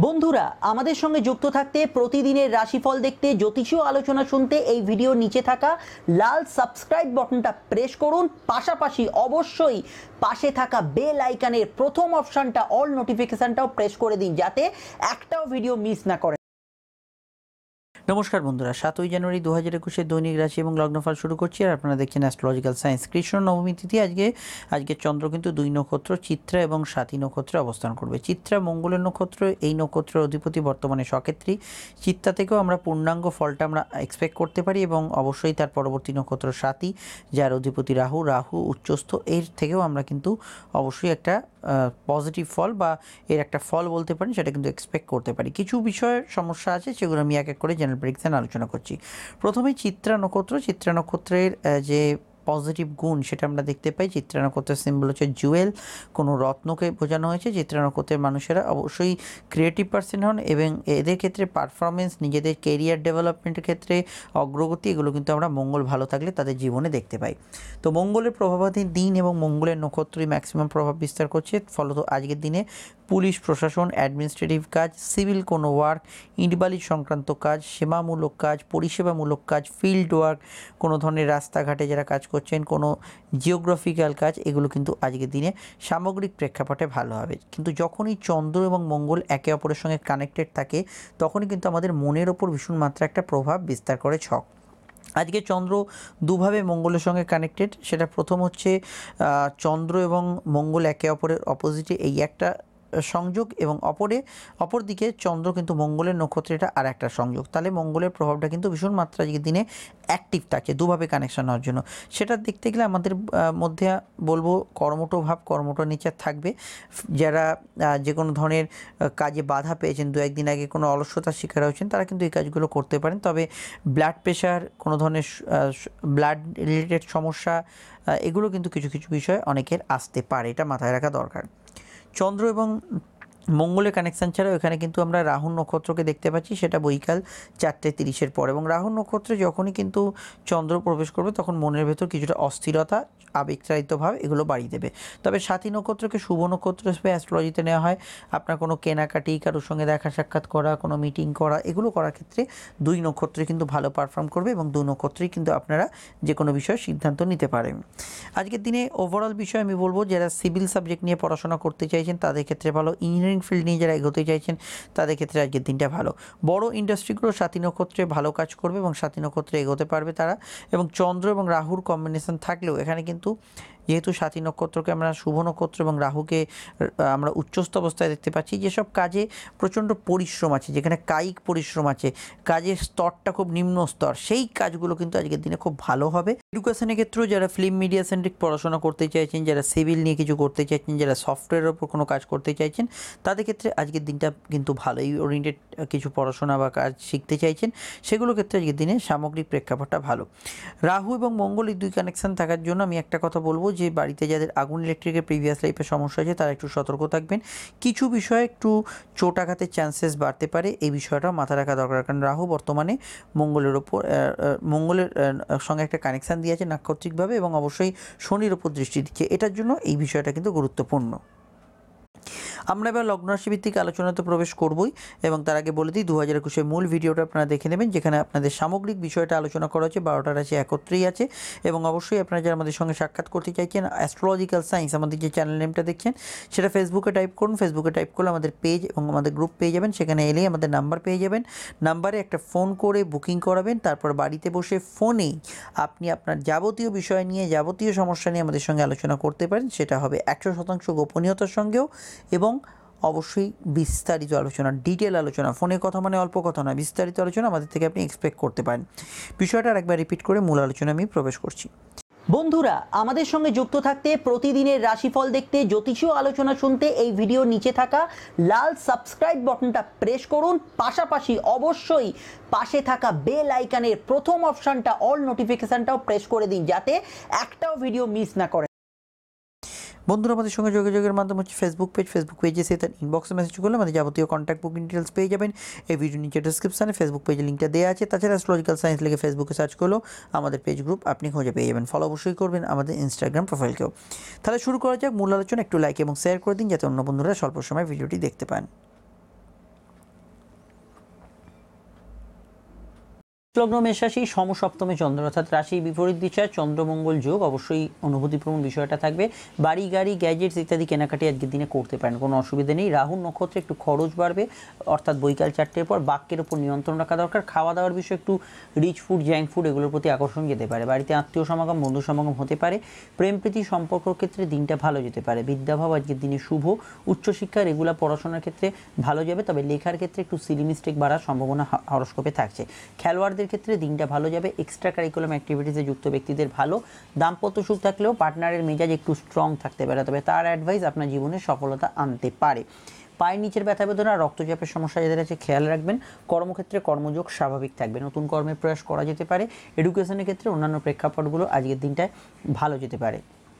বন্ধুরা আমাদের সঙ্গে যুক্ত থাকতে প্রতিদিনের রাশিফল দেখতে জ্যোতিষীয় আলোচনা শুনতে এই ভিডিওর নিচে থাকা লাল সাবস্ক্রাইব বাটনটা প্রেস করুন। পাশাপাশি অবশ্যই পাশে থাকা বেল আইকনের প্রথম অপশনটা অল নোটিফিকেশনটাও প্রেস করে দিন, যাতে একটাও ভিডিও মিস না করেন। নমস্কার বন্ধুরা, 7ই জানুয়ারি 2021 দৈনিক রাশি এবং লগ্নফল শুরু করছি। আর আপনারা দেখছেন অ্যাস্ট্রোলজিক্যাল সায়েন্স। কৃষ্ণ নবমী তিথি আজকে চন্দ্র কিন্তু 2 নক্ষত্র চিত্রা এবং স্বাতী নক্ষত্রে অবস্থান করবে। চিত্রা মঙ্গলের নক্ষত্র, এই নক্ষত্রের অধিপতি বর্তমানে সক্ষেত্রী। চিত্রা থেকেও আমরা পূর্ণাঙ্গ ফলটা আমরা এক্সপেক্ট করতে পারি এবং অবশ্যই তার পরবর্তী নক্ষত্র স্বাতী, যার অধিপতি রাহু উচ্চস্থ, এর থেকেও আমরা কিন্তু অবশ্যই একটা পজিটিভ ফল বা এর একটা ফল বলতে পারি, সেটা কিন্তু এক্সপেক্ট করতে পারি। কিছু বিষয়ের সমস্যা আছে, সেগুলো আমি এক এক করে জেনারেল প্রেডিকশন আলোচনা করছি। প্রথমেই চিত্রা নক্ষত্রের যে পজিটিভ গুণ সেটা আমরা দেখতে পাই। চিত্রা নক্ষত্রের সিম্বল হচ্ছে জুয়েল, কোনো রত্নকে বোঝানো হয়েছে। চিত্রা নক্ষত্রের মানুষেরা অবশ্যই ক্রিয়েটিভ পার্সন হন এবং এদের ক্ষেত্রে পারফরমেন্স, নিজেদের কেরিয়ার ডেভেলপমেন্টের ক্ষেত্রে অগ্রগতি, এগুলো কিন্তু আমরা মঙ্গল ভালো থাকলে তাদের জীবনে দেখতে পাই। তো মঙ্গলের প্রভাবাধীন দিন এবং মঙ্গলের নক্ষত্রই ম্যাক্সিমাম প্রভাব বিস্তার করছে। ফলত আজকের দিনে পুলিশ প্রশাসন, অ্যাডমিনিস্ট্রেটিভ কাজ, সিভিল কোনো ওয়ার্ক, ইটবালি সংক্রান্ত কাজ, সেবামূলক কাজ, পরিষেবামূলক কাজ, ফিল্ড ওয়ার্ক, কোনো ধরনের রাস্তাঘাটে যারা কাজ করছেন, কোনো জিওগ্রাফিক্যাল কাজ, এগুলো কিন্তু আজকের দিনে সামগ্রিক প্রেক্ষাপটে ভালো হবে। কিন্তু যখনই চন্দ্র এবং মঙ্গল একে অপরের সঙ্গে কানেক্টেড থাকে, তখনই কিন্তু আমাদের মনের ওপর ভীষণ মাত্রা একটা প্রভাব বিস্তার করে ছক। আজকে চন্দ্র দুভাবে মঙ্গলের সঙ্গে কানেক্টেড। সেটা প্রথম হচ্ছে চন্দ্র এবং মঙ্গল একে অপরের অপোজিটে, এই একটা সংযোগ, এবং অপরদিকে চন্দ্র কিন্তু মঙ্গলের নক্ষত্রে, এটা আর একটা সংযোগ। তাহলে মঙ্গলের প্রভাবটা কিন্তু ভীষণ মাত্রা আজকের দিনে অ্যাক্টিভ থাকে দুভাবে কানেকশন হওয়ার জন্য। সেটা দেখতে গেলে আমাদের মধ্যে বলবো কর্মঠ নেচার থাকবে। যারা যে কোনো ধরনের কাজে বাধা পেয়েছেন, 2-1 দিন আগে কোনো অলসতার শিকার হয়েছেন, তারা কিন্তু এই কাজগুলো করতে পারেন। তবে ব্লাড প্রেশার, কোনো ধরনের ব্লাড রিলেটেড সমস্যা, এগুলো কিন্তু কিছু কিছু বিষয় অনেকের আসতে পারে, এটা মাথায় রাখা দরকার। চন্দ্র এবং মঙ্গলের কানেকশান ছাড়াও এখানে কিন্তু আমরা রাহু নক্ষত্রকে দেখতে পাচ্ছি, সেটা বৈকাল 4:30 পর। এবং রাহু নক্ষত্রে যখনই কিন্তু চন্দ্র প্রবেশ করবে, তখন মনের ভেতর কিছুটা অস্থিরতা, আবেগচালিত ভাব, এগুলো বাড়িয়ে দেবে। তবে স্বাতী নক্ষত্রকে শুভ নক্ষত্র হিসেবে অ্যাস্ট্রোলজিতে নেওয়া হয়। আপনার কোনো কেনাকাটি, কারোর সঙ্গে দেখা সাক্ষাৎ করা, কোনো মিটিং করা, এগুলো করার ক্ষেত্রে 2 নক্ষত্রে কিন্তু ভালো পারফর্ম করবে এবং 2 নক্ষত্রেই কিন্তু আপনারা যে কোনো বিষয়ে সিদ্ধান্ত নিতে পারেন। আজকের দিনে ওভারঅল বিষয় আমি বলবো, যারা সিভিল সাবজেক্ট নিয়ে পড়াশোনা করতে চাইছেন তাদের ক্ষেত্রে ভালো। ইঞ্জিনিয়ারিং ফিল্ড নিয়ে যারা এগোতে চাইছেন তাদের ক্ষেত্রে আজকের দিনটা ভালো। বড় ইন্ডাস্ট্রিগুলো স্বাতী নক্ষত্রে ভালো কাজ করবে এবং স্বাতী নক্ষত্রে এগোতে পারবে তারা। এবং চন্দ্র এবং রাহুর কম্বিনেশন থাকলেও এখানে কিন্তু যেহেতু স্বাতী নক্ষত্রকে আমরা শুভ নক্ষত্র এবং রাহুকে আমরা উচ্চস্থ অবস্থায় দেখতে পাচ্ছি, যেসব কাজে প্রচণ্ড পরিশ্রম আছে, যেখানে কায়িক পরিশ্রম আছে, কাজের স্তরটা খুব নিম্ন স্তর, সেই কাজগুলো কিন্তু আজকের দিনে খুব ভালো হবে। এডুকেশনের ক্ষেত্রেও যারা ফিল্ম মিডিয়া সেন্ট্রিক পড়াশোনা করতে চাইছেন, যারা সিভিল নিয়ে কিছু করতে চাইছেন, যারা সফটওয়্যারের ওপর কোনো কাজ করতে চাইছেন, তাদের ক্ষেত্রে আজকের দিনটা কিন্তু ভালোই ওরিয়েন্টেড কিছু পড়াশোনা বা কাজ শিখতে চাইছেন, সেগুলোর ক্ষেত্রে আজকের দিনে সামগ্রিক প্রেক্ষাপটটা ভালো। রাহু এবং মঙ্গল এই 2 কানেকশান থাকার জন্য আমি একটা কথা বলবো, যে বাড়িতে যাদের আগুন ইলেকট্রিকের প্রিভিয়াস লাইফে সমস্যা আছে, তারা একটু সতর্ক থাকবেন। কিছু বিষয়ে একটু চোট আঘাতের চান্সেস বাড়তে পারে, এই বিষয়টাও মাথা রাখা দরকার। কারণ রাহু বর্তমানে মঙ্গলের সঙ্গে একটা কানেকশান দিয়ে আছে নাক্ষত্রিকভাবে, এবং অবশ্যই শনির ওপর দৃষ্টি দিচ্ছে। এটার জন্য এই বিষয়টা কিন্তু গুরুত্বপূর্ণ। আমরা এবার লগ্ন রাশি ভিত্তিক আলোচনাতে প্রবেশ করবই, এবং তার আগে বলে দিই 2021 মূল ভিডিওটা আপনারা দেখে নেবেন, যেখানে আপনাদের সামগ্রিক বিষয়টা আলোচনা করা হচ্ছে। 12টা রাশি একত্রেই আছে। এবং অবশ্যই আপনারা যারা আমাদের সঙ্গে সাক্ষাৎ করতে চাইছেন, অ্যাস্ট্রোলজিক্যাল সায়েন্স আমাদের যে চ্যানেল নেমটা দেখছেন, সেটা ফেসবুকে টাইপ করুন। ফেসবুকে টাইপ করলে আমাদের পেজ এবং আমাদের গ্রুপ পেয়ে যাবেন। সেখানে এলেই আমাদের নাম্বার পেয়ে যাবেন। নাম্বারে একটা ফোন করে বুকিং করাবেন। তারপর বাড়িতে বসে ফোনেই আপনি আপনার যাবতীয় বিষয় নিয়ে, যাবতীয় সমস্যা নিয়ে আমাদের সঙ্গে আলোচনা করতে পারেন। সেটা হবে 100% গোপনীয়তার সঙ্গেও, এবং অবশ্যই বিস্তারিত আলোচনা, ডিটেল আলোচনা। ফোনে কথা মানে অল্প কথা নয়, বিস্তারিত আলোচনা আমাদের থেকে আপনি এক্সপেক্ট করতে পারেন। বিষয়টা আরেকবার রিপিট করে মূল আলোচনা আমি প্রবেশ করছি। বন্ধুরা আমাদের সঙ্গে যুক্ত থাকতে, প্রতিদিনের রাশিফল দেখতে, জ্যোতিষীয় আলোচনা শুনতে এই ভিডিওর নিচে থাকা লাল সাবস্ক্রাইব বাটনটা প্রেস করুন। পাশাপাশি অবশ্যই পাশে থাকা বেল আইকনের প্রথম অপশনটা অল নোটিফিকেশনটাও প্রেস করে দিন, যাতে একটাও ভিডিও মিস না করেন। বন্ধুরা আমাদের সঙ্গে যোগাযোগের মাধ্যম হচ্ছে ফেসবুক পেজে সে তার ইনবক্সে মেসেজ করলে আমাদের যাবতীয় কন্ট্যাক্ট বুকিং ডিটেলস পেয়ে যাবেন। এই ভিডিও নিচে ডিসক্রিপশানে ফেসবুক পেজের লিঙ্কটা দেওয়া আছে। তাছাড়া অ্যাস্ট্রোলজিক্যাল সায়েন্স লিখে ফেসবুকে সার্চ করলেও আমাদের পেজ গ্রুপ আপনি খুঁজে পেয়ে যাবেন। ফলো অবশ্যই করবেন আমাদের ইনস্টাগ্রাম প্রোফাইলকেও। তাহলে শুরু করা যাক মূল আলোচনা। একটু লাইক এবং শেয়ার করে দিন, যাতে অন্য বন্ধুরা স্বল্প সময় ভিডিওটি দেখতে পান। লগ্ন মেষ রাশি, সমসপ্তমে চন্দ্র অর্থাৎ রাশি বিপরীত দিশায় চন্দ্রমঙ্গল যোগ, অবশ্যই অনুভূতিপ্রবণ বিষয়টা থাকবে। বাড়ি গাড়ি গ্যাজেটস ইত্যাদি কেনাকাটি আজকের দিনে করতে পারেন, কোনো অসুবিধা নেই। রাহুর নক্ষত্রে একটু খরচ বাড়বে, অর্থাৎ বৈকাল 4টের পর বাক্যের উপর নিয়ন্ত্রণ রাখা দরকার। খাওয়া দাওয়ার বিষয়ে একটু রিচ ফুড, জ্যাঙ্ক ফুড এগুলোর প্রতি আকর্ষণ যেতে পারে। বাড়িতে আত্মীয় সমাগম, বন্ধু সমাগম হতে পারে। প্রেম প্রীতি সম্পর্কের ক্ষেত্রে দিনটা ভালো যেতে পারে। বিদ্যাভাব আজকের দিনে শুভ। উচ্চশিক্ষা রেগুলার পড়াশোনার ক্ষেত্রে ভালো যাবে, তবে লেখার ক্ষেত্রে একটু সিলি মিস্টেক বাড়ার সম্ভাবনা হরোস্কোপে থাকছে। খেলোয়াড়দের ক্ষেত্রে দিনটা ভালো যাবে। এক্সট্রা কারিকুলাম অ্যাক্টিভিটিসে যুক্ত ব্যক্তিদের ভালো। দাম্পত্য সুখ থাকলেও পার্টনারের মেজাজ একটু স্ট্রং থাকতে পারে, তবে তার অ্যাডভাইস আপনার জীবনে সফলতা আনতে পারে। পায়ের নিচের ব্যথা বেদনা, রক্তচাপের সমস্যা যাদের আছে খেয়াল রাখবেন। কর্মক্ষেত্রে কর্মযোগ স্বাভাবিক থাকবে, নতুন কর্মের প্রয়াস করা যেতে পারে। এডুকেশনের ক্ষেত্রে অন্যান্য প্রেক্ষাপটগুলো আজকের দিনটায় ভালো যেতে পারে।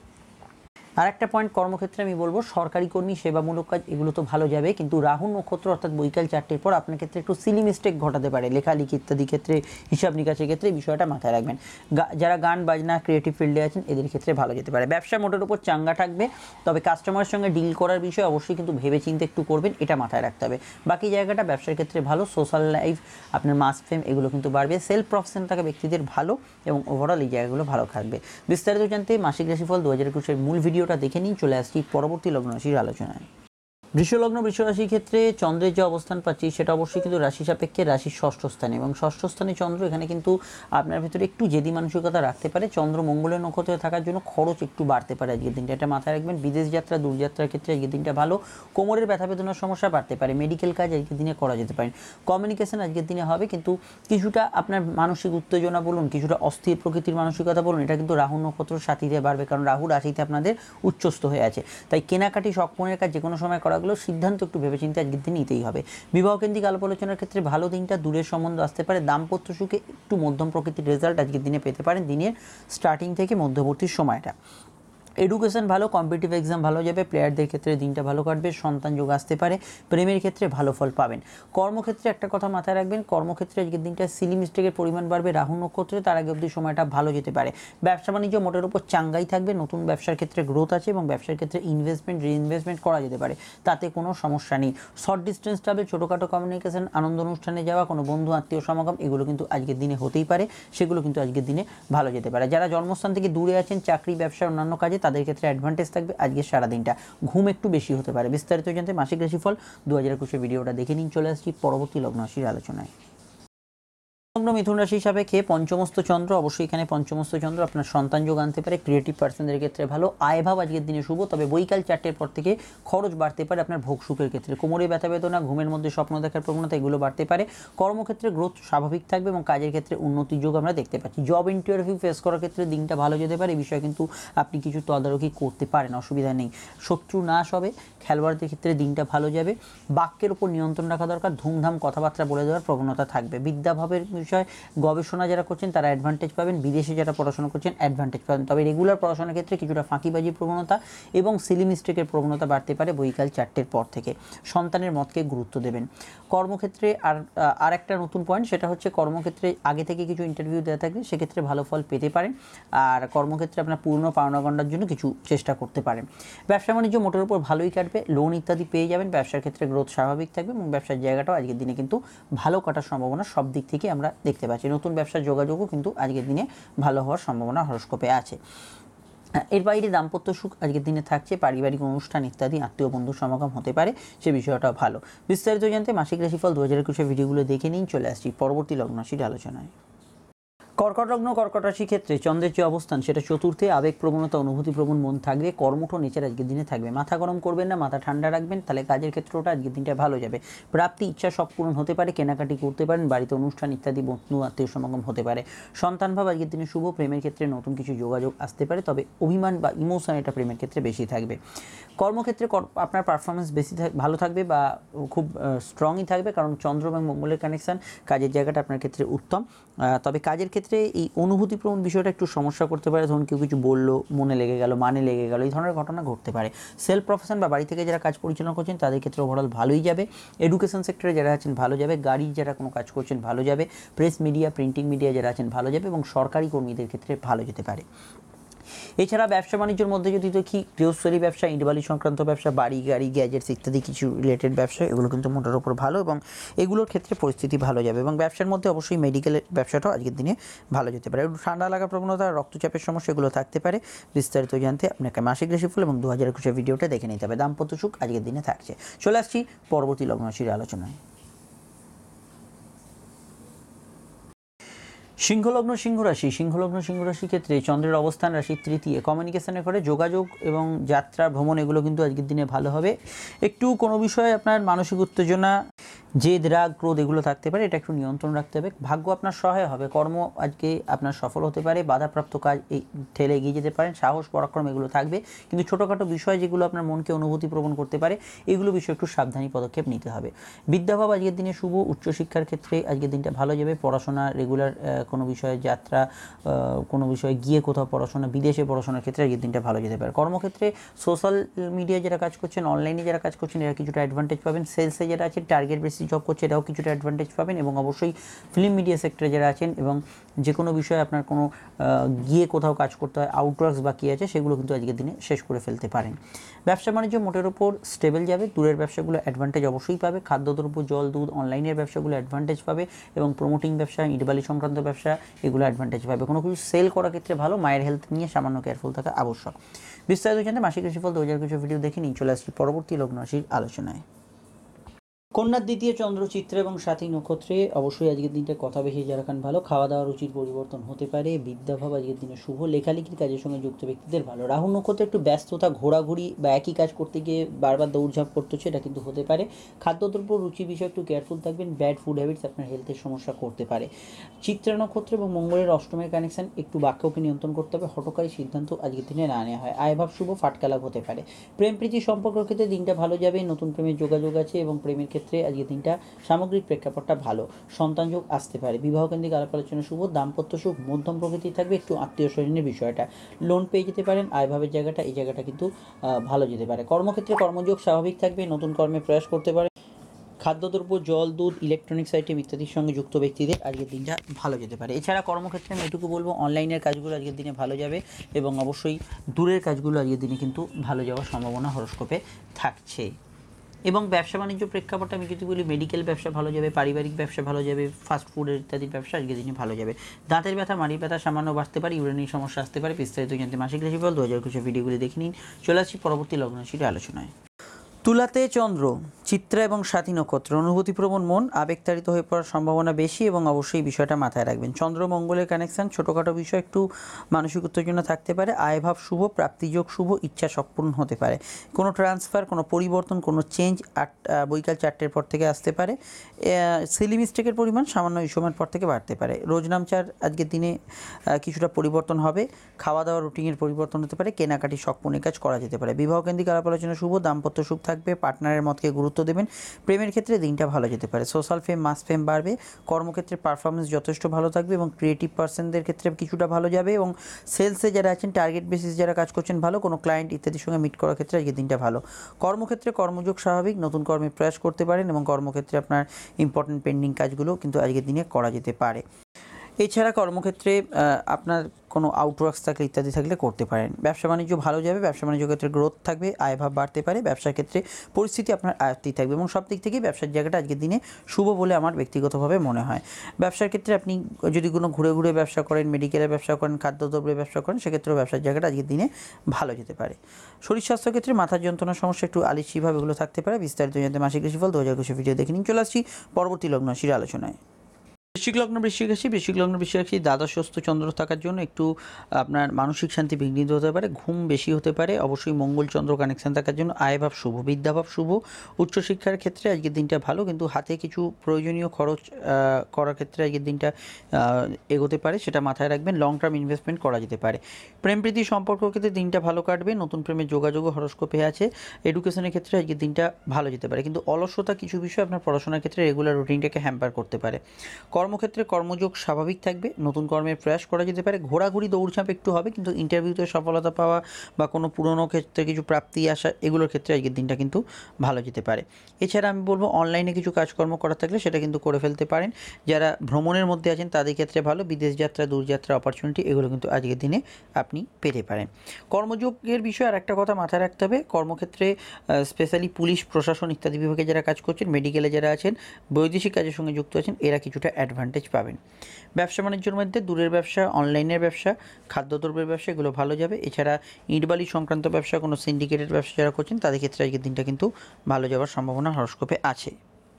আর একটা পয়েন্ট কর্মক্ষেত্রে আমি বলবো, সরকারি কর্মী, সেবামূলক কাজ এগুলো তো ভালো যাবে, কিন্তু রাহু নক্ষত্র অর্থাৎ বৈকাল 4টের পর আপনার ক্ষেত্রে একটু সিলি মিস্টেক ঘটাতে পারে। লেখালেখি ইত্যাদি ক্ষেত্রে, হিসাব নিকাশের ক্ষেত্রে এই বিষয়টা মাথায় রাখবেন। যারা গান বাজনা ক্রিয়েটিভ ফিল্ডে আছেন এদের ক্ষেত্রে ভালো যেতে পারে। ব্যবসা মোটের উপর চাঙ্গা থাকবে, তবে কাস্টমারের সঙ্গে ডিল করার বিষয়ে অবশ্যই কিন্তু ভেবে চিন্তে একটু করবেন, এটা মাথায় রাখতে হবে। বাকি জায়গাটা ব্যবসার ক্ষেত্রে ভালো। সোশ্যাল লাইফ, আপনার মাস ফেম এগুলো কিন্তু বাড়বে। সেলফ প্রফেশন থাকা ব্যক্তিদের ভালো, এবং ওভারঅল এই জায়গাগুলো ভালো থাকবে। বিস্তারিত জানতে মাসিক রাশিফল 2021-এর মূল ভিডিওটা দেখে নিন। চলে আসছি পরবর্তী লগ্ন রাশির আলোচনায়। বৃষলগ্ন বৃষ রাশির ক্ষেত্রে চন্দ্রের যে অবস্থান পাচ্ছি সেটা অবশ্যই কিন্তু রাশি সাপেক্ষে রাশির ষষ্ঠ স্থানে, এবং ষষ্ঠ স্থানে চন্দ্র এখানে কিন্তু আপনার ভিতরে একটু জেদি মানসিকতা রাখতে পারে। চন্দ্র মঙ্গলের নক্ষত্রে থাকার জন্য খরচ একটু বাড়তে পারে আজকের দিনটা, এটা মাথায় রাখবেন। বিদেশ যাত্রা, দূরযাত্রার ক্ষেত্রে আজকের দিনটা ভালো। কোমরের ব্যথা বেদনার সমস্যা বাড়তে পারে। মেডিকেল কাজ আজকের দিনে করা যেতে পারে। কমিউনিকেশন আজকের দিনে হবে, কিন্তু কিছুটা আপনার মানসিক উত্তেজনা বলুন, কিছুটা অস্থির প্রকৃতির মানসিকতা বলুন, এটা কিন্তু রাহু নক্ষত্র সাথীতে বাড়বে, কারণ রাহু রাশিতে আপনাদের উচ্চস্থ হয়ে আছে। তাই কেনাকাটি, শখ পূরণের কাজ যে কোনো সময় করাগুলো সিদ্ধান্ত একটু ভেবেচিন্তে আজকের দিন নিতেই হবে। বিবাহকেন্দ্রিক আলাপ আলোচনার ক্ষেত্রে ভালো দিনটা, দূরের সম্বন্ধ আসতে পারে। দাম্পত্য সুখে একটু মধ্যম প্রকৃতির রেজাল্ট আজকের দিনে পেতে পারেন দিনের স্টার্টিং থেকে মধ্যবর্তী সময়টা। এডুকেশন ভালো, কম্পিটিটিভ এক্সাম ভালো যাবে। প্লেয়ারদের ক্ষেত্রে দিনটা ভালো কাটবে, সন্তান যোগ আসতে পারে। প্রেমের ক্ষেত্রে ভালো ফল পাবেন। কর্মক্ষেত্রে একটা কথা মাথায় রাখবেন, কর্মক্ষেত্রে আজকের দিনটা সিলি মিস্টেকের পরিমাণ বাড়বে রাহু নক্ষত্রে, তার আগে অবধি সময়টা ভালো যেতে পারে। ব্যবসা বাণিজ্য মোটের উপর চাঙ্গাই থাকবে। নতুন ব্যবসার ক্ষেত্রে গ্রোথ আছে, এবং ব্যবসার ক্ষেত্রে ইনভেস্টমেন্ট, রিইনভেস্টমেন্ট করা যেতে পারে, তাতে কোনো সমস্যা নেই। শর্ট ডিস্টেন্স ট্রাভেল, ছোটোখাটো কমিউনিকেশন, আনন্দ অনুষ্ঠানে যাওয়া, কোনো বন্ধু আত্মীয় সমাগম এগুলো কিন্তু আজকের দিনে হতেই পারে, সেগুলো কিন্তু আজকের দিনে ভালো যেতে পারে। যারা জন্মস্থান থেকে দূরে আছেন, চাকরি, ব্যবসা, অন্যান্য কাজে, তাদের ক্ষেত্রে অ্যাডভান্টেজ থাকবে আজকে সারাদিনটা। ঘুম একটু বেশি হতে পারে। বিস্তারিত জানতে মাসিক রাশিফল 2021 ভিডিওটা দেখে নিন। চলে আসছি পরবর্তী লগ্ন রাশির আলোচনায়। লগ্ন মিথুন রাশি সাপেক্ষে পঞ্চমস্ত চন্দ্র, অবশ্যই এখানে পঞ্চমস্ত চন্দ্র আপনার সন্তান যোগ আনতে পারে। ক্রিয়েটিভ পার্সনদের ক্ষেত্রে ভালো। আয়ভাব আজকের দিনে শুভ, তবে বৈকাল 4টের পর থেকে খরচ বাড়তে পারে আপনার ভোগ সুখের ক্ষেত্রে। কোমরে ব্যথা বেদনা, ঘুমের মধ্যে স্বপ্ন দেখার প্রবণতা এগুলো বাড়তে পারে। কর্মক্ষেত্রে গ্রোথ স্বাভাবিক থাকবে, এবং কাজের ক্ষেত্রে উন্নতির যোগ আমরা দেখতে পাচ্ছি। জব ইন্টারভিউ ফেস করার ক্ষেত্রে দিনটা ভালো যেতে পারে, এই বিষয়ে কিন্তু আপনি কিছু তদারকি করতে পারেন, অসুবিধা নেই। শত্রু নাশ হবে। খেলোয়াড়দের ক্ষেত্রে দিনটা ভালো যাবে। বাক্যের উপর নিয়ন্ত্রণ রাখা দরকার। ধুমধাম কথাবার্তা বলে দেওয়ার প্রবণতা থাকবে। বিদ্যাভাবের বিষয় গবেষণা যারা করছেন তারা অ্যাডভান্টেজ পাবেন। বিদেশে যারা পড়াশোনা করছেন অ্যাডভান্টেজ পাবেন, তবে রেগুলার পড়াশোনার ক্ষেত্রে কিছুটা ফাঁকিবাজির প্রবণতা এবং সিলি মিস্টেকের প্রবণতা বাড়তে পারে বৈকাল 4টের পর থেকে। সন্তানের মতকে গুরুত্ব দেবেন। কর্মক্ষেত্রে আর একটা নতুন পয়েন্ট, সেটা হচ্ছে কর্মক্ষেত্রে আগে থেকে কিছু ইন্টারভিউ দেওয়া থাকলে সেক্ষেত্রে ভালো ফল পেতে পারেন, আর কর্মক্ষেত্রে আপনার পূর্ণ পাওনা গণ্ডার জন্য কিছু চেষ্টা করতে পারেন। ব্যবসা বাণিজ্য মোটের উপর ভালোই কাটবে। লোন ইত্যাদি পেয়ে যাবেন। ব্যবসার ক্ষেত্রে গ্রোথ স্বাভাবিক থাকবে, এবং ব্যবসার জায়গাটাও আজকের দিনে কিন্তু ভালো কাটার সম্ভাবনা সব দিক থেকে আমরা দেখতে পাচ্ছি। নতুন ব্যবসার যোগাযোগও কিন্তু আজকের দিনে ভালো হওয়ার সম্ভাবনা হরোস্কোপে আছে। এর বাইরে দাম্পত্য সুখ আজকের দিনে থাকছে। পারিবারিক অনুষ্ঠান ইত্যাদি, আত্মীয় বন্ধু সমাগম হতে পারে, সে বিষয়টাও ভালো। বিস্তারিত জানতে মাসিক রাশিফল 2021 ভিডিওগুলো দেখে নিন। চলে আসছি পরবর্তী লগ্ন রাশির আলোচনায়। কর্কট লগ্ন কর্কট রাশির ক্ষেত্রে চন্দ্রের যে অবস্থান সেটা চতুর্থে। আবেগ প্রবণতা, অনুভূতি প্রবণ মন থাকবে। কর্মঠ নেচার আজকের দিনে থাকবে। মাথা গরম করবেন না, মাথা ঠান্ডা রাখবেন, তাহলে কাজের ক্ষেত্রটা আজকের দিনটা ভালো যাবে। প্রাপ্তি, ইচ্ছা সব পূরণ হতে পারে। কেনাকাটি করতে পারেন। বাড়িতে অনুষ্ঠান ইত্যাদি, বন্ধু আত্মীয় সমাগম হতে পারে। সন্তান ভাব আজকের দিনে শুভ। প্রেমের ক্ষেত্রে নতুন কিছু যোগাযোগ আসতে পারে, তবে অভিমান বা ইমোশন এটা প্রেমের ক্ষেত্রে বেশি থাকবে। কর্মক্ষেত্রে আপনার পারফরমেন্স বেশি ভালো থাকবে, বা খুব স্ট্রংই থাকবে, কারণ চন্দ্র এবং মঙ্গলের কানেকশান কাজের জায়গাটা আপনার ক্ষেত্রে উত্তম। তবে কাজের ক্ষেত্রে এই অনুভূতিপ্রবণ বিষয়টা একটু সমস্যা করতে পারে। ধরুন কেউ কিছু বললো, মনে লেগে গেল, মানে লেগে গেল, এই ধরনের ঘটনা ঘটতে পারে। সেলফ প্রফেশন বা বাড়ি থেকে যারা কাজ পরিচালনা করছেন তাদের ক্ষেত্রে ওভারঅল ভালোই যাবে। এডুকেশন সেক্টরে যারা আছেন ভালো যাবে। গাড়ির যারা কোনো কাজ করছেন ভালো যাবে। প্রেস মিডিয়া, প্রিন্টিং মিডিয়া যারা আছেন ভালো যাবে, এবং সরকারি কর্মীদের ক্ষেত্রে ভালো যেতে পারে। এছাড়া ব্যবসা বাণিজ্যের মধ্যে যদি দেখি গৃহস্থলী ব্যবসা, ইটবালি সংক্রান্ত ব্যবসা, বাড়ি গাড়ি গ্যাজেটস ইত্যাদি কিছু রিলেটেড ব্যবসা, এগুলো কিন্তু মোটের ওপর ভালো এবং এগুলোর ক্ষেত্রে পরিস্থিতি ভালো যাবে। এবং ব্যবসার মধ্যে অবশ্যই মেডিকেলের ব্যবসাটাও আজকের দিনে ভালো যেতে পারে। একটু ঠান্ডা লাগার প্রবণতা, রক্তচাপের সমস্যা এগুলো থাকতে পারে। বিস্তারিত জানতে আপনাকে মাসিক রাশিফল এবং 2021 ভিডিওটা দেখে নিতে হবে। দাম্পত্য সুখ আজকের দিনে থাকছে। চলে আসছি পরবর্তী লগ্ন রাশির আলোচনায়। সিংহলগ্ন সিংহ রাশির ক্ষেত্রে চন্দ্রের অবস্থান রাশির তৃতীয়, কমিউনিকেশনের ঘরে যোগাযোগ এবং যাত্রা ভ্রমণ এগুলো কিন্তু আজকের দিনে ভালো হবে। একটু কোনো বিষয়ে আপনার মানসিক উত্তেজনা, জেদ, রাগ, ক্রোধ এগুলো থাকতে পারে, এটা একটু নিয়ন্ত্রণ রাখতে হবে। ভাগ্য আপনার সহায় হবে, কর্ম আজকে আপনার সফল হতে পারে, বাধাপ্রাপ্ত কাজ এই ঠেলে এগিয়ে যেতে পারেন, সাহস পরাক্রম এগুলো থাকবে। কিন্তু ছোটোখাটো বিষয় যেগুলো আপনার মনকে অনুভূতি প্রবণ করতে পারে, এগুলো বিষয়ে একটু সাবধানী পদক্ষেপ নিতে হবে। বিদ্যাভাব আজকের দিনে শুভ, উচ্চশিক্ষার ক্ষেত্রে আজকের দিনটা ভালো যাবে। পড়াশোনা, রেগুলার কোনো বিষয়ে যাত্রা, কোনো বিষয়ে গিয়ে কোথাও পড়াশোনা, বিদেশে পড়াশোনার ক্ষেত্রে আজকের দিনটা ভালো যেতে পারে। কর্মক্ষেত্রে সোশ্যাল মিডিয়ায় যারা কাজ করছেন, অনলাইনে যারা কাজ করছেন, এরা কিছুটা অ্যাডভান্টেজ পাবেন। সেলসে যারা আছেন, টার্গেট বেসিস জব করছে, এরাও কিছুটা অ্যাডভান্টেজ পাবেন। এবং অবশ্যই ফিল্ম মিডিয়া সেক্টরে যারা আছেন এবং যে কোনো বিষয়ে আপনার কোনো গিয়ে কোথাও কাজ করতে হয়, আউটওয়ার্কস বাকি আছে, সেগুলো কিন্তু আজকের দিনে শেষ করে ফেলতে পারেন। ব্যবসা বাণিজ্য মোটের ওপর স্টেবল যাবে। দূরের ব্যবসাগুলো অ্যাডভান্টেজ অবশ্যই পাবে। খাদ্যদ্রব্য, জল, দুধ, অনলাইনের ব্যবসাগুলো অ্যাডভান্টেজ পাবে এবং প্রমোটিং ব্যবসা, ইটবালি সংক্রান্ত ব্যবসা এগুলো অ্যাডভান্টেজ পাবে। কোনো কিছু সেল করার ক্ষেত্রে ভালো। মায়ের হেলথ নিয়ে সামান্য কেয়ারফুল থাকা আবশ্যক। বিস্তারিত জানতে মাসিক রাশিফল 2021 ভিডিও দেখে নিয়ে চলে আসছি পরবর্তী লগ্ন রাশির আলোচনায়। কন্যার দ্বিতীয় চন্দ্র চিত্র এবং সাথী নক্ষত্রে অবশ্যই আজকের দিনটা কথা বেশি যারা খান ভালো। খাওয়া দাওয়া রুচির পরিবর্তন হতে পারে। বিদ্যাভাব আজকের দিনে শুভ। লেখালেখির কাজের সঙ্গে যুক্ত ব্যক্তিদের ভালো। রাহু নক্ষত্রে একটু ব্যস্ততা, ঘোরাঘুরি বা একই কাজ করতে গিয়ে বারবার দৌড়ঝাঁপ করতে হচ্ছে, এটা কিন্তু হতে পারে। খাদ্যদ্রব্য রুচি বিষয়ে একটু কেয়ারফুল থাকবেন। ব্যাড ফুড হ্যাবিটস আপনার হেলথের সমস্যা করতে পারে। চিত্রা নক্ষত্র এবং মঙ্গলের অষ্টমের কানেকশন, একটু বাক্যকে নিয়ন্ত্রণ করতে হবে। হঠকারী সিদ্ধান্ত আজকের দিনে না নেওয়া হয়। আয়ভাব শুভ, ফাটকালাভ হতে পারে। প্রেম প্রীতি সম্পর্কের ক্ষেত্রে দিনটা ভালো যাবে। নতুন প্রেমের যোগাযোগ আছে এবং প্রেমের ক্ষেত্রে আজকের দিনটা সামগ্রিক প্রেক্ষাপটটা ভালো। সন্তান যোগ আসতে পারে। বিবাহ কেন্দ্রিক আলাপ আলোচনা শুভ। দাম্পত্য সুখ মধ্যম প্রকৃতির থাকবে। একটু আত্মীয় স্বজনের বিষয়টা, লোন পেয়ে যেতে পারেন। আয়ভাবের জায়গাটা, এই জায়গাটা কিন্তু ভালো যেতে পারে। কর্মক্ষেত্রে কর্মযোগ স্বাভাবিক থাকবে। নতুন কর্মে প্রয়াস করতে পারে। খাদ্যদ্রব্য, জল, দুধ, ইলেকট্রনিক্স আইটেম ইত্যাদির সঙ্গে যুক্ত ব্যক্তিদের আজকের দিনটা ভালো যেতে পারে। এছাড়া কর্মক্ষেত্রে আমি এটুকু বলবো, অনলাইনের কাজগুলো আজকের দিনে ভালো যাবে এবং অবশ্যই দূরের কাজগুলো আজকের দিনে কিন্তু ভালো যাওয়ার সম্ভাবনা হরোস্কোপে থাকছে। এবং ব্যবসা বাণিজ্য প্রেক্ষাপটে আমি যদি বলি, মেডিকেল ব্যবসা ভালো যাবে, পারিবারিক ব্যবসা ভালো যাবে, ফাস্ট ফুডের ইত্যাদির ব্যবসা আজকের দিনে ভালো যাবে। দাঁতের ব্যথা, মাড়ির ব্যথা সামান্য বাড়তে পারে। ইউরিনের সমস্যা আসতে পারে। বিস্তারিত জানতে মাসিক রাশিফল 2021 ভিডিওগুলি দেখে নিন। চলে আসছি পরবর্তী লগ্ন রাশির আলোচনায়। তুলাতে চন্দ্র চিত্রা এবং সাথী নক্ষত্র, অনুভূতিপ্রবণ মন, আবেগতাড়িত হয়ে পড়ার সম্ভাবনা বেশি এবং অবশ্যই বিষয়টা মাথায় রাখবেন। চন্দ্র মঙ্গলের কানেকশন, ছোটোখাটো বিষয় একটু মানসিক উত্তেজনা থাকতে পারে। আয়ভাব শুভ, প্রাপ্তিযোগ শুভ, ইচ্ছা সম্পূর্ণ হতে পারে। কোনো ট্রান্সফার, কোনো পরিবর্তন, কোনো চেঞ্জ বৈকাল 4টের পর থেকে আসতে পারে। সিলি মিস্টেকের পরিমাণ সামান্য এই সময়ের পর থেকে বাড়তে পারে। রোজনামচার আজকের দিনে কিছুটা পরিবর্তন হবে। খাওয়া দাওয়া রুটিনের পরিবর্তন হতে পারে। কেনাকাটি, শখ পূরণের কাজ করা যেতে পারে। বিবাহ কেন্দ্রিক আলাপ আলোচনা শুভ। দাম্পত্য সুখ থাকবে। পার্টনারের মতকে গুরুত্ব দেবেন। প্রেমের ক্ষেত্রে দিনটা ভালো যেতে পারে। সোশ্যাল ফেম, মাস ফেম বাড়বে। কর্মক্ষেত্রে পারফরমেন্স যথেষ্ট ভালো থাকবে এবং ক্রিয়েটিভ পার্সনদের ক্ষেত্রে কিছুটা ভালো যাবে। এবং সেলসে যারা আছেন, টার্গেট বেসিস যারা কাজ করছেন ভালো। কোনো ক্লায়েন্ট ইত্যাদির সঙ্গে মিট করার ক্ষেত্রে আজকের দিনটা ভালো। কর্মক্ষেত্রে কর্মযোগ স্বাভাবিক। নতুন কর্মে প্রয়াস করতে পারেন এবং কর্মক্ষেত্রে আপনার ইম্পর্টেন্ট পেন্ডিং কাজগুলো কিন্তু আজকের দিনে করা যেতে পারে। এছাড়া কর্মক্ষেত্রে আপনার কোনো আউটওয়ার্কস থাকলে ইত্যাদি থাকলে করতে পারেন। ব্যবসা বাণিজ্য ভালো যাবে। ব্যবসা বাণিজ্য ক্ষেত্রে গ্রোথ থাকবে। আয়ভাব বাড়তে পারে। ব্যবসার ক্ষেত্রে পরিস্থিতি আপনার আয়ত্তেই থাকবে এবং সব দিক থেকেই ব্যবসার জায়গাটা আজকের দিনে শুভ বলে আমার ব্যক্তিগতভাবে মনে হয়। ব্যবসার ক্ষেত্রে আপনি যদি কোনো ঘুরে ঘুরে ব্যবসা করেন, মেডিকেলের ব্যবসা করেন, খাদ্যদ্রব্যের ব্যবসা করেন, সেক্ষেত্রেও ব্যবসার জায়গাটা আজকের দিনে ভালো যেতে পারে। শরীর স্বাস্থ্য ক্ষেত্রে মাথার যন্ত্রণার সমস্যা, একটু আলিসিভাবে এগুলো থাকতে পারে। বিস্তারিত জানতে মাসিক রাশিফল 2021 ভিডিও দেখে নিন। চলে আসছি পরবর্তী লগ্ন রাশির আলোচনায়। বৃশ্চিক লগ্ন বৃশ্চিক রাশি দ্বাদশস্থ চন্দ্র থাকার জন্য একটু আপনার মানসিক শান্তি বিঘ্নিত হতে পারে। ঘুম বেশি হতে পারে। অবশ্যই মঙ্গল চন্দ্র কানেকশন থাকার জন্য আয়ভাব শুভ, বিদ্যাভাব শুভ। উচ্চশিক্ষার ক্ষেত্রে আজকের দিনটা ভালো, কিন্তু হাতে কিছু প্রয়োজনীয় খরচ করার ক্ষেত্রে আজকের দিনটা এগোতে পারে, সেটা মাথায় রাখবেন। লং টার্ম ইনভেস্টমেন্ট করা যেতে পারে। প্রেম প্রীতি সম্পর্কের ক্ষেত্রে দিনটা ভালো কাটবে। নতুন প্রেমের যোগাযোগও হরোস্কোপে আছে। এডুকেশনের ক্ষেত্রে আজকের দিনটা ভালো যেতে পারে, কিন্তু অলসতা কিছু বিষয় আপনার পড়াশোনার ক্ষেত্রে রেগুলার রুটিনটাকে হ্যাম্পার করতে পারে। কর্ম কর্মক্ষেত্রে কর্মযোগ স্বাভাবিক থাকবে, নতুন কর্মের প্রয়াস করা যেতে পারে, ঘোরাঘুরি দৌড়ঝাঁপ একটু হবে, কিন্তু ইন্টারভিউতে সফলতা পাওয়া বা কোনো পুরনো ক্ষেত্রে কিছু প্রাপ্তি আসা এগুলোর ক্ষেত্রে আজকের দিনটা কিন্তু ভালো যেতে পারে। এছাড়া আমি বলবো অনলাইনে কিছু কাজকর্ম করা থাকলে সেটা কিন্তু করে ফেলতে পারেন। যারা ভ্রমণের মধ্যে আছেন তাদের ক্ষেত্রে ভালো, বিদেশ যাত্রা, দূরযাত্রা অপরচুনিটি এগুলো কিন্তু আজকের দিনে আপনি পেতে পারেন। কর্মযোগের বিষয়ে আর একটা কথা মাথায় রাখতে হবে, কর্মক্ষেত্রে স্পেশালি পুলিশ প্রশাসন ইত্যাদি বিভাগে যারা কাজ করছেন, মেডিকেলে যারা আছেন, বৈদেশিক কাজের সঙ্গে যুক্ত আছেন, এরা কিছুটা অ্যাডভান্টেজ পাবেন। ব্যবসা বাণিজ্যের মধ্যে দূরের ব্যবসা, অনলাইনের ব্যবসা, খাদ্যদ্রব্যের ব্যবসা এগুলো ভালো যাবে। এছাড়া ইটবালি সংক্রান্ত ব্যবসা, কোনো সিন্ডিকেটেড ব্যবসা যারা করছেন তাদের ক্ষেত্রে আজকের দিনটা কিন্তু ভালো যাওয়ার সম্ভাবনা হরস্কোপে আছে।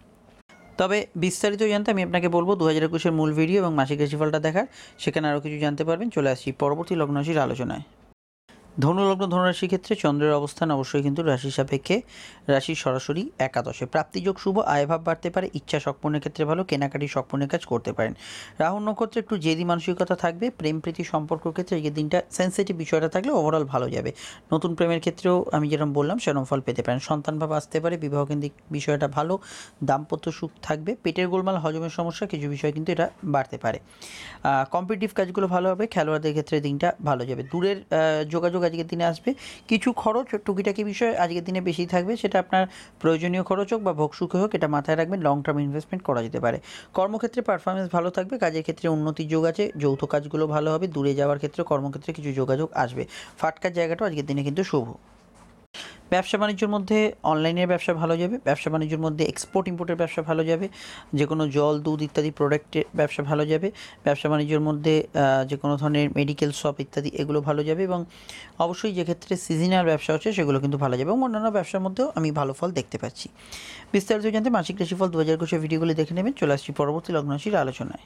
তবে বিস্তারিত জানতে আমি আপনাকে বলবো 2021-এর মূল ভিডিও এবং মাসিক রাশিফলটা দেখার, সেখানে আরও কিছু জানতে পারবেন। চলে আসছি পরবর্তী লগ্ন রাশির আলোচনায়। ধনুলগ্ন ধনুরাশির ক্ষেত্রে চন্দ্রের অবস্থান অবশ্যই কিন্তু রাশির সাপেক্ষে, রাশির সরাসরি একাদশে। প্রাপ্তিযোগ শুভ, আয়ভাব বাড়তে পারে, ইচ্ছা সম্পূর্ণের ক্ষেত্রে ভালো, কেনাকাটি সম্পূর্ণের কাজ করতে পারেন। রাহু নক্ষত্রে একটু জেদি মানসিকতা থাকবে, প্রেম প্রীতি সম্পর্কের ক্ষেত্রে এই দিনটা সেন্সিটিভ বিষয়টা থাকলে ওভারঅল ভালো যাবে। নতুন প্রেমের ক্ষেত্রেও আমি যেরকম বললাম সেরকম ফল পেতে পারেন। সন্তান ভাব আসতে পারে, বিবাহকেন্দ্রিক বিষয়টা ভালো, দাম্পত্য সুখ থাকবে। পেটের গোলমাল, হজমের সমস্যা কিছু বিষয় কিন্তু এটা বাড়তে পারে। কম্পিটিটিভ কাজগুলো ভালো হবে, খেলোয়াড়দের ক্ষেত্রে দিনটা ভালো যাবে। দূরের যোগাযোগ আজকের দিনে আসবে, কিছু খরচ টুকিটাকি বিষয় আজকের দিনে বেশি থাকবে, সেটা আপনার প্রয়োজনীয় খরচ হোক বা ভোগসুখে হোক, এটা মাথায় রাখবেন। লং টার্ম ইনভেস্টমেন্ট করা যেতে পারে। কর্মক্ষেত্রে পারফরমেন্স ভালো থাকবে, কাজের ক্ষেত্রে উন্নতির যোগ আছে, যৌথ কাজগুলো ভালো হবে। দূরে যাওয়ার ক্ষেত্রে কর্মক্ষেত্রে কিছু যোগাযোগ আসবে। ফাটকার জায়গাটাও আজকের দিনে কিন্তু শুভ। ব্যবসা বাণিজ্যের মধ্যে অনলাইনের ব্যবসা ভালো যাবে, ব্যবসা বাণিজ্যের মধ্যে এক্সপোর্ট ইম্পোর্টের ব্যবসা ভালো যাবে, যে কোনো জল দুধ ইত্যাদি প্রোডাক্টের ব্যবসা ভালো যাবে। ব্যবসা বাণিজ্যের মধ্যে যে কোনো ধরনের মেডিকেল শপ ইত্যাদি এগুলো ভালো যাবে, এবং অবশ্যই যে ক্ষেত্রে সিজনাল ব্যবসা হচ্ছে সেগুলো কিন্তু ভালো যাবে, এবং অন্যান্য ব্যবসার মধ্যেও আমি ভালো ফল দেখতে পাচ্ছি। বিস্তারিত জানতে মাসিক রাশিফল 2021 ভিডিওগুলি দেখে নেবেন। চলে আসছি পরবর্তী লগ্ন রাশির আলোচনায়।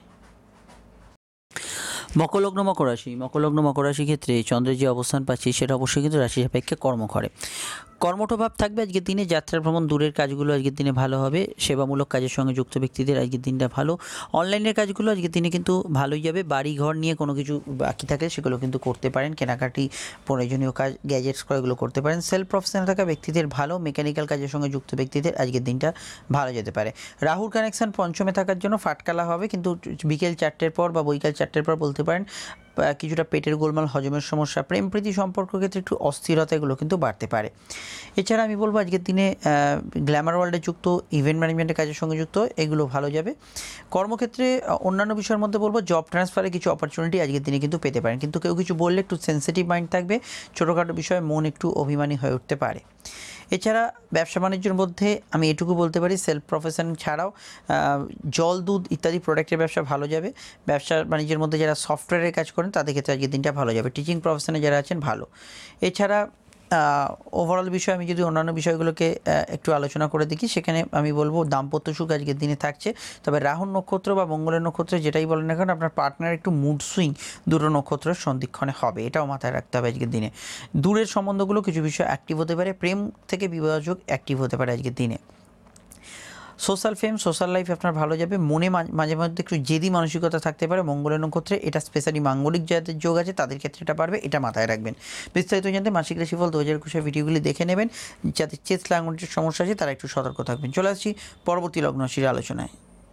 মকরলগ্ন মকর রাশি, মকরলগ্ন মকর রাশির ক্ষেত্রে চন্দ্রের যে অবস্থান পাচ্ছি সেটা অবশ্যই কিন্তু রাশি সাপেক্ষে কর্ম করে। কর্মঠভাব থাকবে আজকের দিনে, যাত্রা ভ্রমণ দূরের কাজগুলো আজকের দিনে ভালো হবে। সেবামূলক কাজের সঙ্গে যুক্ত ব্যক্তিদের আজকের দিনটা ভালো। অনলাইনের কাজগুলো আজকের দিনে কিন্তু ভালোই যাবে। বাড়ি ঘর নিয়ে কোনো কিছু বাকি থাকলে সেগুলো কিন্তু করতে পারেন। কেনাকাটি, প্রয়োজনীয় কাজ, গ্যাজেটস এগুলো করতে পারেন। সেলফ প্রফেশনাল থাকা ব্যক্তিদের ভালো, মেকানিক্যাল কাজের সঙ্গে যুক্ত ব্যক্তিদের আজকের দিনটা ভালো যেতে পারে। রাহুর কানেকশান পঞ্চমে থাকার জন্য ফাটকালা হবে, কিন্তু বিকেল 4টের পর বা বৈকাল 4টের পর বলতে পারেন কিছুটা পেটের গোলমাল, হজমের সমস্যা, প্রেম প্রীতি সম্পর্ক ক্ষেত্রে একটু অস্থিরতা এগুলো কিন্তু বাড়তে পারে। এছাড়া আমি বলবো আজকের দিনে গ্ল্যামার ওয়ার্ল্ডে যুক্ত, ইভেন্ট ম্যানেজমেন্টের কাজের সঙ্গে যুক্ত এগুলো ভালো যাবে। কর্মক্ষেত্রে অন্যান্য বিষয়ের মধ্যে বলবো জব ট্রান্সফারে কিছু অপরচুনিটি আজকের দিনে কিন্তু পেতে পারেন, কিন্তু কেউ কিছু বললে একটু সেন্সিটিভ মাইন্ড থাকবে, ছোটোখাটো বিষয়ে মন একটু অভিমানী হয়ে উঠতে পারে। এছাড়া ব্যবসা বাণিজ্যের মধ্যে আমি এটুকু বলতে পারি, সেলফ প্রফেশন ছাড়াও জল দুধ ইত্যাদি প্রোডাক্টের ব্যবসা ভালো যাবে। ব্যবসা বাণিজ্যের মধ্যে যারা সফটওয়্যারের কাজ করেন তাদের ক্ষেত্রে আজকের দিনটা ভালো যাবে। টিচিং প্রফেশনে যারা আছেন ভালো। এছাড়া ওভারঅল বিষয় আমি যদি অন্যান্য বিষয়গুলোকে একটু আলোচনা করে দেখি, সেখানে আমি বলবো দাম্পত্য সুখ আজকের দিনে থাকছে। তবে রাহুর নক্ষত্র বা মঙ্গলের নক্ষত্রে যেটাই বলেন না কেন, আপনার পার্টনার একটু মুড সুইং দুটো নক্ষত্রের সন্ধিক্ষণে হবে, এটাও মাথায় রাখতে হবে আজকের দিনে। দূরের সম্বন্ধগুলো কিছু বিষয় অ্যাক্টিভ হতে পারে, প্রেম থেকে বিবাহযোগ অ্যাক্টিভ হতে পারে আজকের দিনে। সোশ্যাল ফেম, সোশ্যাল লাইফ আপনার ভালো যাবে। মনে মাঝে মধ্যে একটু জেদি মানসিকতা থাকতে পারে মঙ্গলের নক্ষত্রে, এটা স্পেশালি মাঙ্গলিক যাদের যোগ আছে তাদের ক্ষেত্রে এটা পারবে, এটা মাথায় রাখবেন। বিস্তারিত জানতে মাসিক রাশিফল 2021 ভিডিওগুলি দেখে নেবেন। যাদের চেস লাঙ্গলের সমস্যা আছে তারা একটু সতর্ক থাকবেন। চলে আসছি পরবর্তী লগ্ন রাশির আলোচনায়।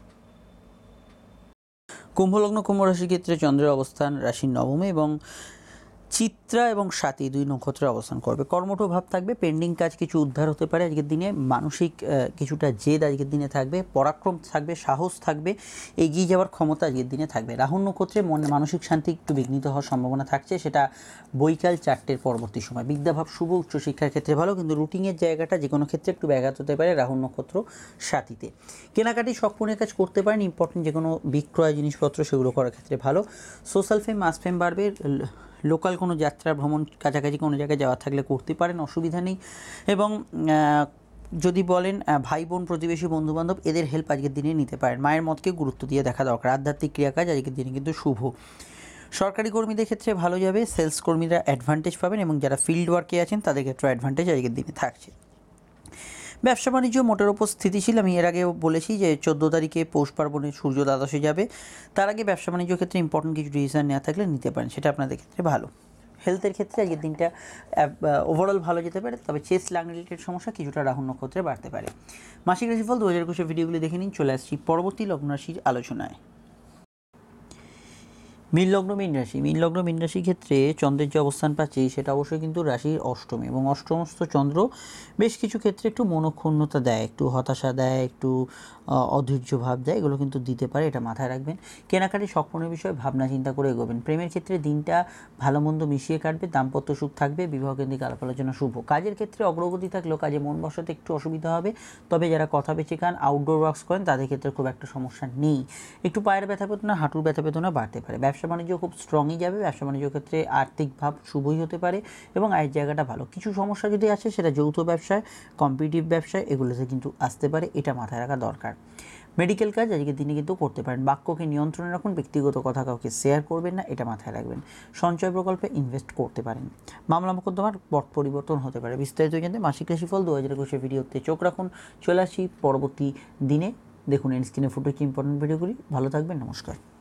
কুম্ভলগ্ন কুম্ভ রাশির ক্ষেত্রে চন্দ্রের অবস্থান রাশির নবমে এবং চিত্রা এবং স্বাতী দুই নক্ষত্রে অবস্থান করবে। কর্মঠ ভাব থাকবে, পেন্ডিং কাজ কিছু উদ্ধার হতে পারে আজকের দিনে। মানসিক কিছুটা জেদ আজকের দিনে থাকবে, পরাক্রম থাকবে, সাহস থাকবে, এগিয়ে যাওয়ার ক্ষমতা আজকের দিনে থাকবে। রাহু নক্ষত্রে মনে মানসিক শান্তি একটু বিঘ্নিত হওয়ার সম্ভাবনা থাকছে, সেটা বৈকাল 4টের পরবর্তী সময়। বিদ্যাভাব শুভ, উচ্চশিক্ষার ক্ষেত্রে ভালো, কিন্তু রুটিনের জায়গাটা যে কোনো ক্ষেত্রে একটু ব্যাঘাত হতে পারে রাহু নক্ষত্র স্বাতীতে। কেনাকাটি শখপূর্ণের কাজ করতে পারেন, ইম্পর্টেন্ট যে কোনো বিক্রয় জিনিসপত্র সেগুলো করার ক্ষেত্রে ভালো। সোশ্যাল ফেম, মাস ফেম বাড়বে। লোকাল কোনো যাত্রা ভ্রমণ কাছাকাছি কোনো জায়গায় যাওয়ার থাকলে করতে পারেন, অসুবিধা নেই। এবং যদি বলেন ভাই বোন, প্রতিবেশী, বন্ধুবান্ধব এদের হেল্প আজকের দিনে নিতে পারেন। মায়ের মতকে গুরুত্ব দিয়ে দেখা দরকার। আধ্যাত্মিক ক্রিয়াকাজ আজকের দিনে কিন্তু শুভ। সরকারি কর্মীদের ক্ষেত্রে ভালো যাবে, সেলস কর্মীরা অ্যাডভান্টেজ পাবেন, এবং যারা ফিল্ড ওয়ার্কে আছেন তাদের ক্ষেত্রে অ্যাডভান্টেজ আজকের দিনে থাকছে। ব্যবসা বাণিজ্য মোটের ওপর স্থিতিশীল। আমি এর আগেও বলেছি যে 14 তারিখে পৌষ পার্বণে সূর্য দ্বাদশে যাবে, তার আগে ব্যবসা বাণিজ্য ক্ষেত্রে ইম্পর্টেন্ট কিছু ডিসিশন নেওয়া থাকলে নিতে পারেন, সেটা আপনাদের ক্ষেত্রে ভালো। হেলথের ক্ষেত্রে আজকের দিনটা ওভারঅল ভালো যেতে পারে, তবে চেস্ট লাং রিলেটেড সমস্যা কিছুটা রাহু নক্ষত্রে বাড়তে পারে। মাসিক রাশিফল 2021 ভিডিওগুলি দেখে নিন। চলে আসছি পরবর্তী লগ্ন রাশির আলোচনায়। মীন লগ্ন মীন রাশি, মীন লগ্ন মীন রাশির ক্ষেত্রে চন্দ্রের যে অবস্থান পাচ্ছি সেটা অবশ্যই কিন্তু রাশির অষ্টমে, এবং অষ্টমস্থ চন্দ্র বেশ কিছু ক্ষেত্রে একটু মনোক্ষুণ্ণতা দেয়, একটু হতাশা দেয়, একটু অধৈর্য ভাব দেয়, এগুলো কিন্তু দিতে পারে, এটা মাথায় রাখবেন। কেনাকাটি স্বপ্নের বিষয়ে ভাবনা চিন্তা করে এগোবেন। প্রেমের ক্ষেত্রে দিনটা ভালো মন্দ মিশিয়ে কাটবে, দাম্পত্য সুখ থাকবে, বিবাহ কেন্দ্রিক আলাপ আলোচনা শুভ। কাজের ক্ষেত্রে অগ্রগতি থাকলেও কাজে মন বসাতে একটু অসুবিধা হবে, তবে যারা কথা বেঁচে খান, আউটডোর ওয়ার্কস করেন, তাদের ক্ষেত্রে খুব একটা সমস্যা নেই। একটু পায়ের ব্যথা বেদনা, হাঁটুর ব্যথা বেদনা বাড়তে পারে। ব্যবসা বাণিজ্য খুব স্ট্রংই যাবে, ব্যবসা বাণিজ্যের ক্ষেত্রে আর্থিক ভাব শুভই হতে পারে এবং আয়ের জায়গাটা ভালো। কিছু সমস্যা যদি আসে সেটা যৌথ ব্যবসায়, কম্পিটিটিভ ব্যবসায়, এগুলোতে কিন্তু আসতে পারে, এটা মাথায় রাখা দরকার। মেডিকেল কাজ আজকের দিনে কিন্তু করতে পারেন। বাক্যকে নিয়ন্ত্রণে রাখুন, ব্যক্তিগত কথা কাউকে শেয়ার করবেন না, এটা মাথায় রাখবেন। সঞ্চয় প্রকল্পে ইনভেস্ট করতে পারেন। মামলা মোকদ্দমার পট পরিবর্তন হতে পারে। বিস্তারিত জানতে মাসিক রাশিফল 2021 ভিডিওতে চোখ রাখুন। চলে আসি পরবর্তী দিনে। দেখুন স্ক্রিনে ফুটেছে ইম্পর্টেন্ট ভিডিওগুলি। ভালো থাকবেন, নমস্কার।